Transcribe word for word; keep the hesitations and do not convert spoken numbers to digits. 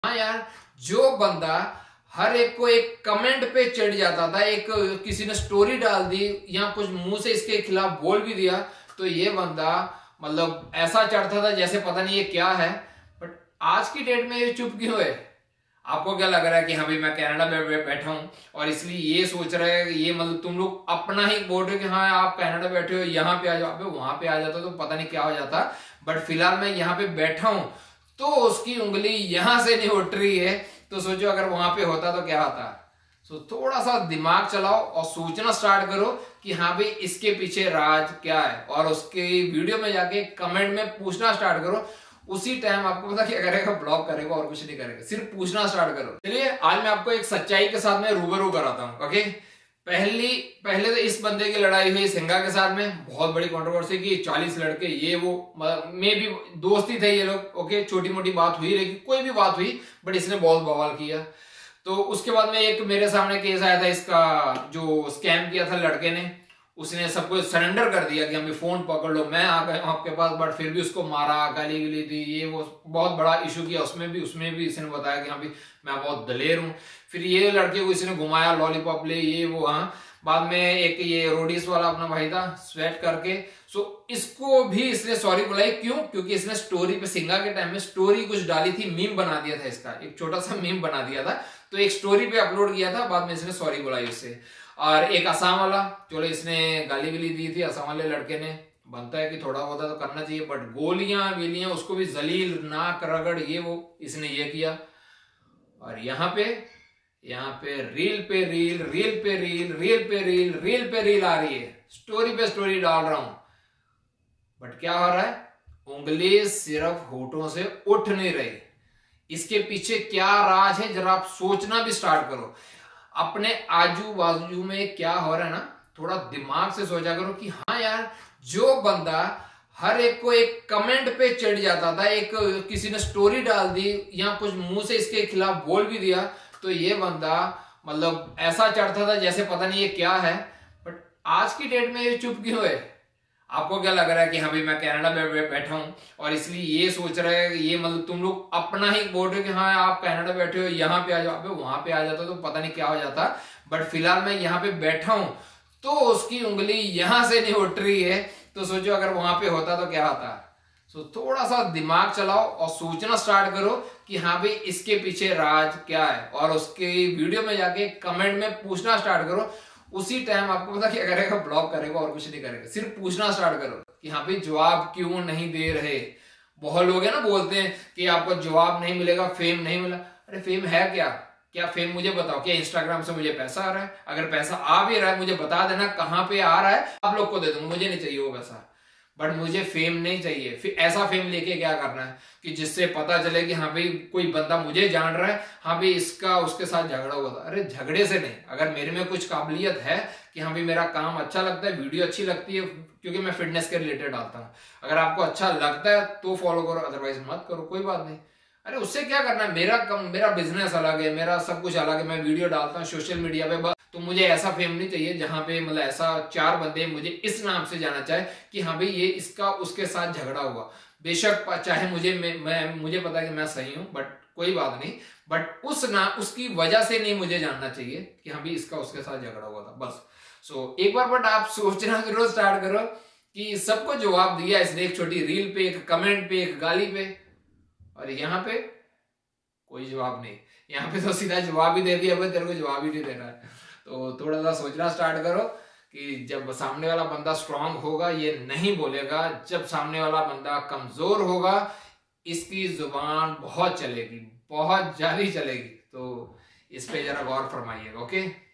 हाँ यार, जो बंदा हर एक को एक कमेंट पे चढ़ जाता था, एक किसी ने स्टोरी डाल दी या कुछ मुंह से इसके खिलाफ बोल भी दिया, तो ये बंदा मतलब ऐसा चढ़ता था जैसे पता नहीं ये क्या है। बट आज की डेट में ये चुप क्यों है? आपको क्या लग रहा है कि हाँ भाई मैं कनाडा में बैठा हूं और इसलिए ये सोच रहे हैं, ये मतलब तुम लोग अपना ही बोल रहे हो कि हाँ आप कनाडा बैठे हो, यहाँ पे आ जाओ। वहां पे आ जाता तो पता नहीं क्या हो जाता, बट फिलहाल मैं यहाँ पे बैठा हूं तो उसकी उंगली यहां से नहीं उठ रही है, तो सोचो अगर वहां पे होता तो क्या होता। सो थोड़ा सा दिमाग चलाओ और सोचना स्टार्ट करो कि हाँ भाई इसके पीछे राज क्या है, और उसके वीडियो में जाके कमेंट में पूछना स्टार्ट करो। उसी टाइम आपको पता क्या करेगा, ब्लॉक करेगा और कुछ नहीं करेगा, सिर्फ पूछना स्टार्ट करो। चलिए आज मैं आपको एक सच्चाई के साथ में रूबरू कराता हूँ। ओके, पहली पहले तो इस बंदे की लड़ाई हुई सिंगा के साथ में, बहुत बड़ी कंट्रोवर्सी की, चालीस लड़के ये वो में भी दोस्ती थे ये लोग। ओके, छोटी मोटी बात हुई, लेकिन कोई भी बात हुई, बट इसने बहुत बवाल किया। तो उसके बाद में एक मेरे सामने केस आया था, इसका जो स्कैम किया था लड़के ने, उसने सबको सरेंडर कर दिया कि हमें फोन पकड़ लो, मैं आ गया आपके पास, बट फिर भी उसको मारा, गाली गिली दी, ये वो बहुत बड़ा इशू किया। उसमें भी उसमें भी इसने बताया कि हाँ भी मैं बहुत दलेर हूँ। फिर ये लड़के को इसने घुमाया, लॉलीपॉप ले, ये वो। हाँ, बाद में एक ये रोडीज वाला अपना भाई था, स्वेट करके, सो इसको भी इसने सॉरी बुलाई। क्यों? क्योंकि इसने स्टोरी पे, सिंगा के टाइम में स्टोरी कुछ डाली थी, मीम बना दिया था, इसका एक छोटा सा मीम बना दिया था, तो एक स्टोरी पे अपलोड किया था, बाद में इसने सॉरी बुलाई उससे। और एक असम वाला, चलो इसने गाली गिली दी थी असम वाले लड़के ने, बनता है कि थोड़ा होता तो करना चाहिए, बट गोलियां वीलियां उसको भी जलील, नाक रगड़, ये वो इसने ये किया। और यहाँ पे यहाँ पे रील पे रील, रील पे रील, रील पे रील, रील पे रील आ रही है, स्टोरी पे स्टोरी डाल रहा हूं, बट क्या हो रहा है, उंगली सिर्फ होठों से उठ नहीं रही। इसके पीछे क्या राज है, जरा आप सोचना भी स्टार्ट करो। अपने आजू बाजू में क्या हो रहा है ना, थोड़ा दिमाग से सोचा करो कि हाँ यार, जो बंदा हर एक को एक कमेंट पे चढ़ जाता था, एक किसी ने स्टोरी डाल दी या कुछ मुंह से इसके खिलाफ बोल भी दिया, तो ये बंदा मतलब ऐसा चढ़ता था जैसे पता नहीं ये क्या है। बट आज की डेट में ये चुप क्यों है? आपको क्या लग रहा है कि हाँ भाई मैं कनाडा में बैठा हूं और इसलिए ये सोच रहे हैं, ये मतलब तुम लोग अपना ही बोल रहे हो कि हाँ आप कनाडा बैठे हो, यहाँ पे आ जाओ। वहां पे आ जाता तो पता नहीं क्या हो जाता, बट फिलहाल मैं यहाँ पे बैठा हूं तो उसकी उंगली यहां से नहीं उठ रही है, तो सोचो अगर वहां पे होता तो क्या होता। सो थोड़ा सा दिमाग चलाओ और सोचना स्टार्ट करो कि हाँ भाई इसके पीछे राज क्या है, और उसके वीडियो में जाके कमेंट में पूछना स्टार्ट करो। उसी टाइम आपको पता क्या करेगा, ब्लॉक करेगा और कुछ नहीं करेगा, सिर्फ पूछना स्टार्ट करो कि हाँ भाई जवाब क्यों नहीं दे रहे। बहुत लोग है ना बोलते हैं कि आपको जवाब नहीं मिलेगा, फेम नहीं मिला। अरे फेम है क्या? क्या फेम मुझे बताओ, क्या इंस्टाग्राम से मुझे पैसा आ रहा है? अगर पैसा आ भी रहा है मुझे बता देना कहां पे आ रहा है, आप लोग को दे दूंगा, मुझे नहीं चाहिए वो पैसा। बट मुझे फेम नहीं चाहिए। फिर ऐसा फेम लेके क्या करना है कि जिससे पता चले कि हाँ भाई कोई बंदा मुझे जान रहा है, हाँ भाई इसका उसके साथ झगड़ा हुआ था। अरे झगड़े से नहीं, अगर मेरे में कुछ काबिलियत है कि हाँ भाई मेरा काम अच्छा लगता है, वीडियो अच्छी लगती है, क्योंकि मैं फिटनेस के रिलेटेड डालता हूँ, अगर आपको अच्छा लगता है तो फॉलो करो, अदरवाइज मत करो, कोई बात नहीं। अरे उससे क्या करना है, मेरा कम, मेरा बिजनेस अलग है, मेरा सब कुछ अलग है, मैं वीडियो डालता हूँ सोशल मीडिया पे, तो मुझे ऐसा फेम नहीं चाहिए जहां पे मतलब ऐसा चार बंदे मुझे इस नाम से जाना चाहे कि हाँ भाई ये इसका उसके साथ झगड़ा हुआ। बेशक चाहे मुझे मैं, मैं मुझे पता है कि मैं सही हूं, बट कोई बात नहीं, बट उस ना उसकी वजह से नहीं मुझे जानना चाहिए कि हाँ भाई इसका उसके साथ झगड़ा हुआ था, बस। सो एक बार बट आप सोचना जरूर स्टार्ट करो कि सबको जवाब दिया इसने, एक छोटी रील पे, एक कमेंट पे, एक गाली पे, और यहाँ पे कोई जवाब नहीं। यहाँ पे तो सीधा जवाब ही दे दिया, भाई तेरे को जवाब ही नहीं देना है। तो थोड़ा सा सोचना स्टार्ट करो कि जब सामने वाला बंदा स्ट्रांग होगा ये नहीं बोलेगा, जब सामने वाला बंदा कमजोर होगा इसकी जुबान बहुत चलेगी, बहुत ज्यादा चलेगी। तो इस पे जरा गौर फरमाइएगा। ओके।